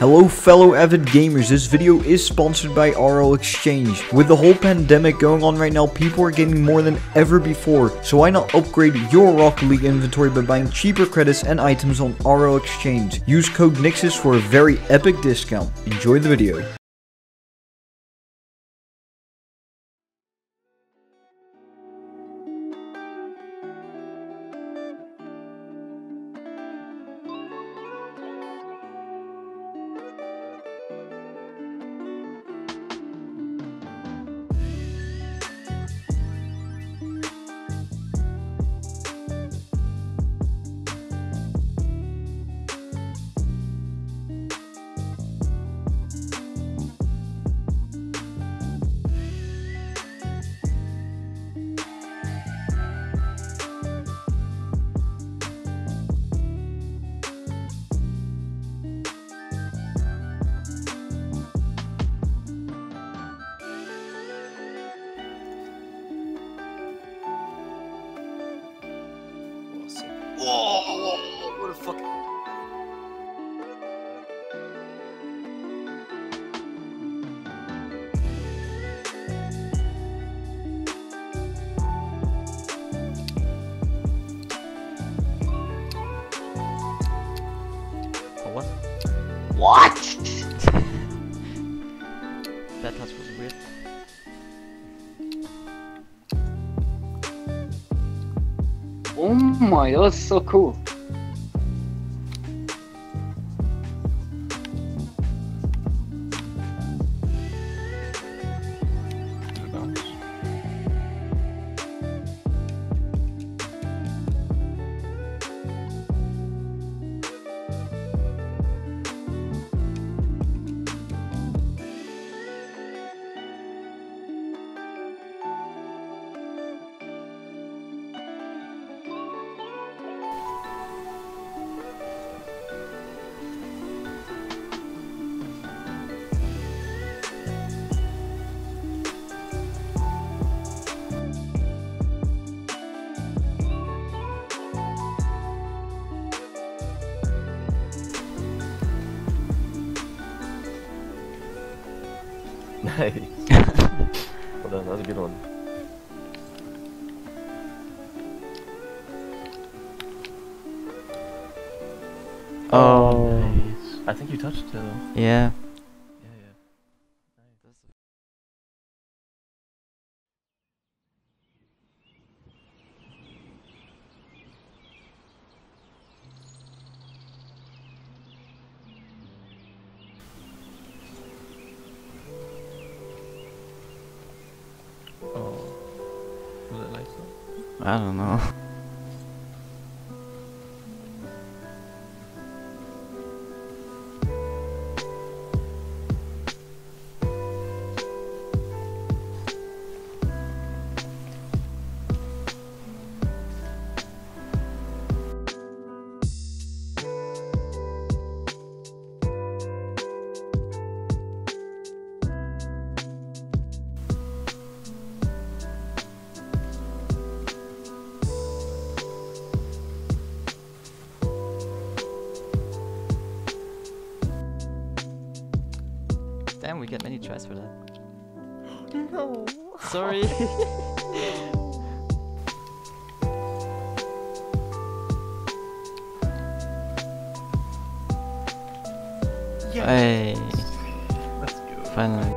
Hello fellow avid gamers, this video is sponsored by RL Exchange. With the whole pandemic going on right now, people are getting more than ever before, so why not upgrade your Rocket League inventory by buying cheaper credits and items on RL Exchange. Use code NIXUS for a very epic discount. Enjoy the video. Whoa, what the fuck? What? What? That touch was weird. Oh my, that was so cool. Nice. Well done, that was a good one. Oh, Nice. I think you touched it though. yeah. Yeah. Oh. Was it nice though? I don't know. Damn, we get many tries for that. No. Sorry. Yes. Hey, Let's go. finally.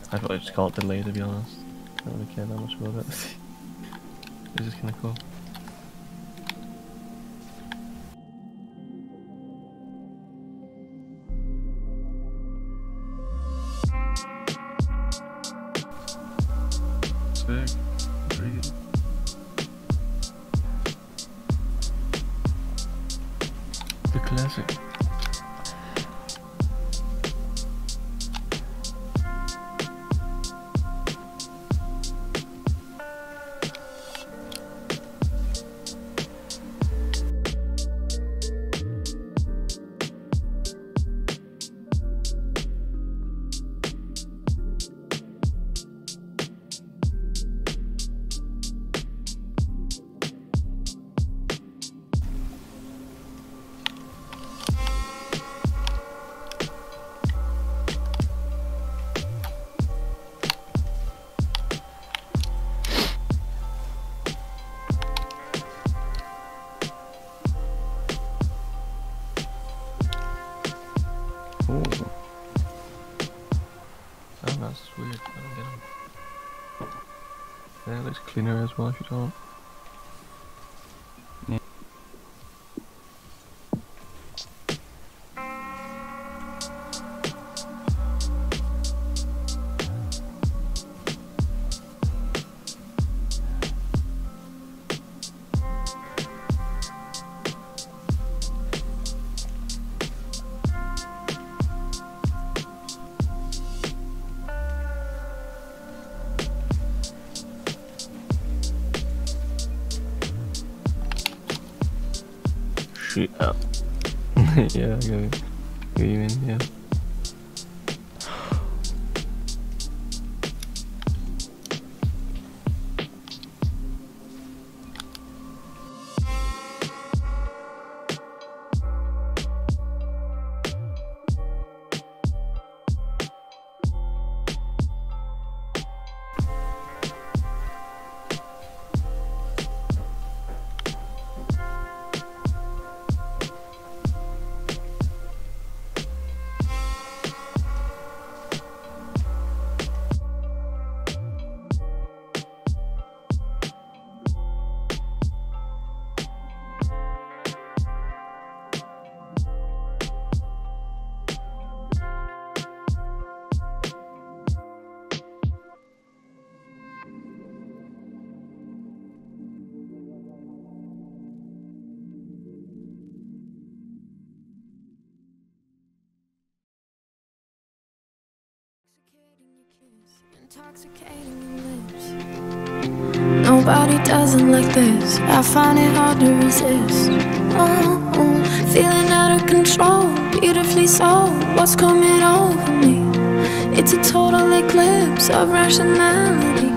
I thought I just called it delay, to be honest. I don't really care that much about it. It's just kinda cool. Sick. Very good. The classic. Oh, that's weird. I don't get them. Yeah, it looks cleaner as well if you don't. Shoot up. Yeah, I get you in, yeah. Intoxicating your lips. Nobody does it like this. I find it hard to resist. Feeling out of control, beautifully so. What's coming over me? It's a total eclipse of rationality.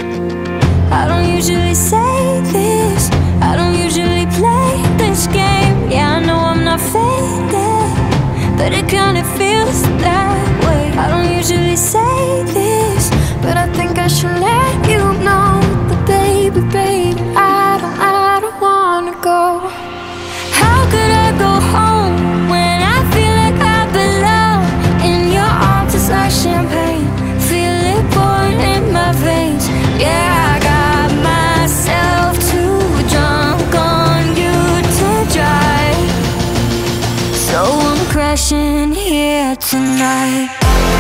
I don't usually say this. I don't usually play this game. Yeah, I know I'm not faded, but it kinda feels that way. I don't usually say this, but I think I should let you know. But baby, baby, I don't wanna go. How could I go home when I feel like I belong in your arms? It's like champagne, feel it pouring in my veins. Yeah, I got myself too drunk on you to drive, so I'm crashing here tonight.